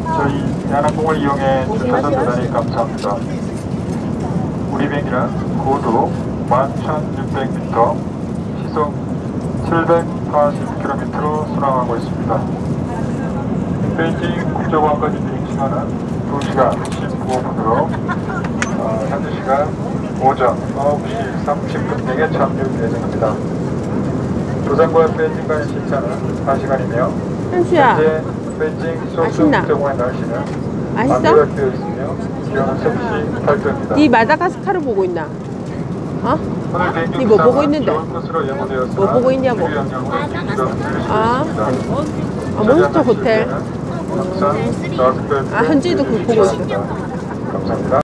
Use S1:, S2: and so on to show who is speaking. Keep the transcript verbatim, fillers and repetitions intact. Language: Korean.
S1: 저희 대한항공을 이용해 주셔서 대단히 감사합니다. 우리 비행기는 고도 만 천육백 미터, 시속 칠백사십 킬로미터로 순항하고 있습니다. 베이징 국제공항까지 비행 시간은 두 시간 십오 분으로 어, 현재 시간 오전 아홉 시 삼십 분 에 착륙 예정입니다. 부산과 베이징 간의 시차는 한 시간이며
S2: 현수야,
S1: 현재 베이징 소수
S2: 맛있나?
S1: 국제공항의 날씨는
S2: 맛있어?
S1: 안개가 있으며 기온은 섭씨 팔 도입니다.
S2: 네 마다가스카르 보고 있나? 어?
S1: 오늘 비행기
S2: 네 뭐 보고 있는데?
S1: 뭐
S2: 보고 있냐고? 아, 아 몬스터 호텔. 아, 현지도 그거 보고 있어.
S1: 감사합니다.